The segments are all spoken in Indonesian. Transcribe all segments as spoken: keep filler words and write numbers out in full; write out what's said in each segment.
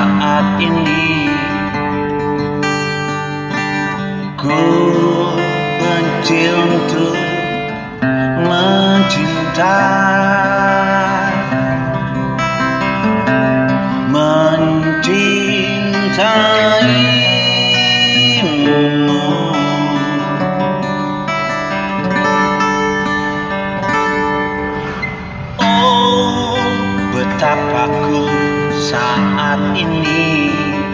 saat ini ku benci untuk mencintai, mencintaimu. Oh, betapa ku saat ini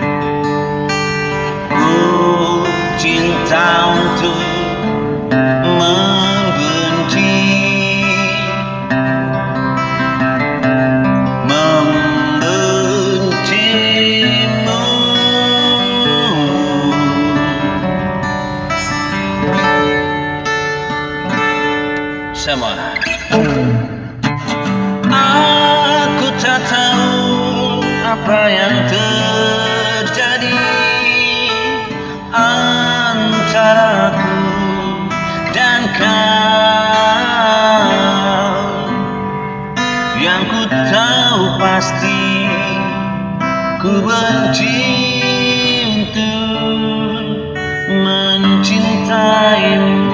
ku cinta untuk membenci, membencimu. Semua. Aku tak tahu apa yang terjadi antara aku dan kau. Yang ku tahu pasti ku benci untuk mencintaimu.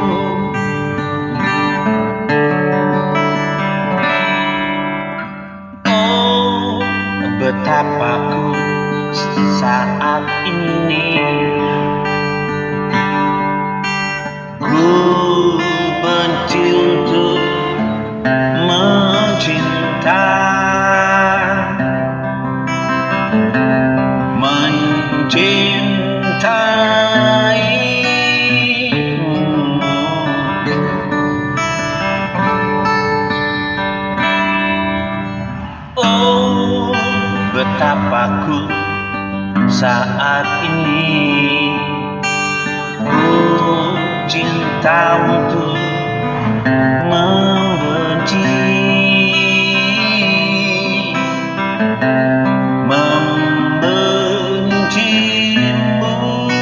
Oh, betapa ku saat ini ku benci untuk mencintai, mencintaimu. Oh, betapa ku saat ini ku cinta untuk membenci, membencimu.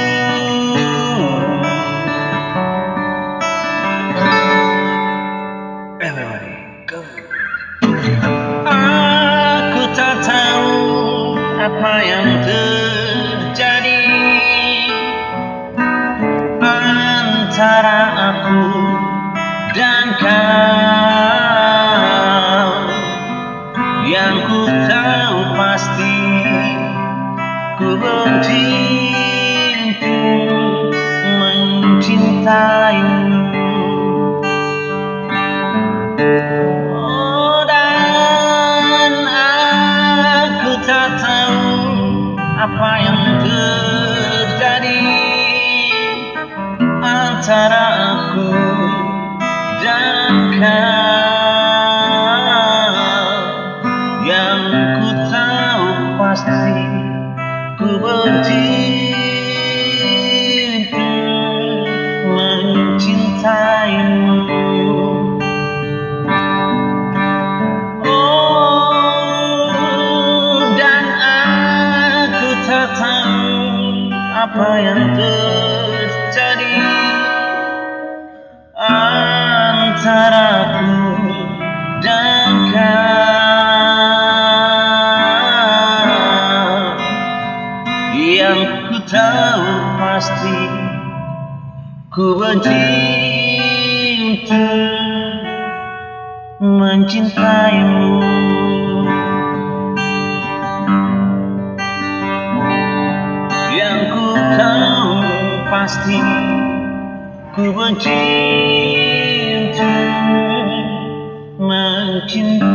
Everybody go. Aku tak tahu apa yang terjadi antara aku dan kau. Yang ku tahu pasti ku benci untuk mencintaimu. Oh, dan aku tak tahu apa yang terjadi antara aku dan kau. Yang ku tahu pasti ku benci untuk mencintaimu. Oh, dan aku tak tahu apa yang terjadi antara aku dan kau. Yang ku tahu pasti ku benci untuk mencintaimu. Yang ku tahu pasti ku benci untuk mencintai.